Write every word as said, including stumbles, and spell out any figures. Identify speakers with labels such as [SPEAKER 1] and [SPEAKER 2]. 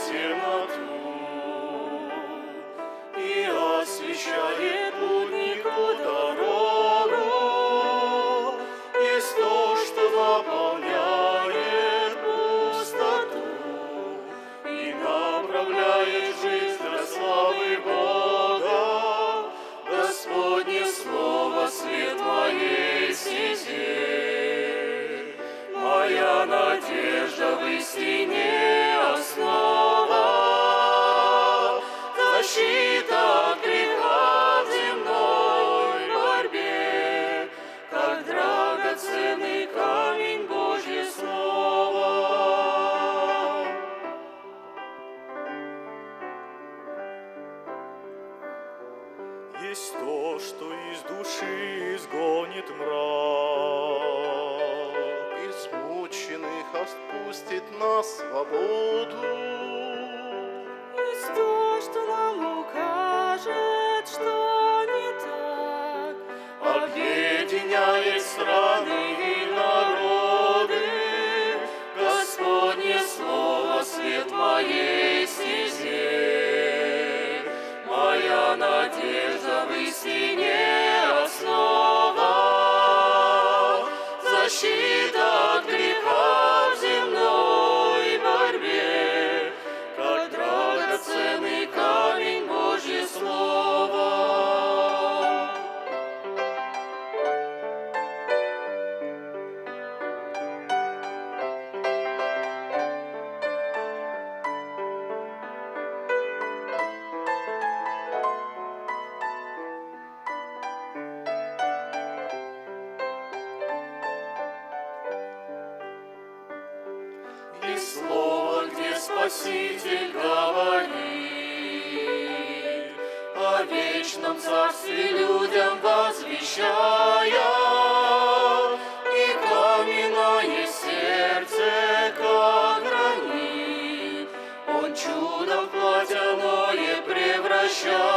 [SPEAKER 1] темноту и освещает путнику дорогу. Есть то, что наполняет пустоту и направляет жизнь для славы Бога. Господне слово, свет моей стезе, моя надежда в истине основа, защита от греха в земной борьбе, как драгоценный камень Божье Слово. Есть то, что из души изгонит мрак, измученных отпустит на свободу.
[SPEAKER 2] Есть то, что нам укажет, что не так,
[SPEAKER 1] объединяет страны и народы. Господне слово, свет моей стезе, моя надежда в истине основа, защита от греха в земной борьбе, как драгоценный камень Божье Слово. И слово, где Спаситель говорит о вечном царстве людям возвещая, и каменное сердце, как гранит, Он чудом в плотяное превращает.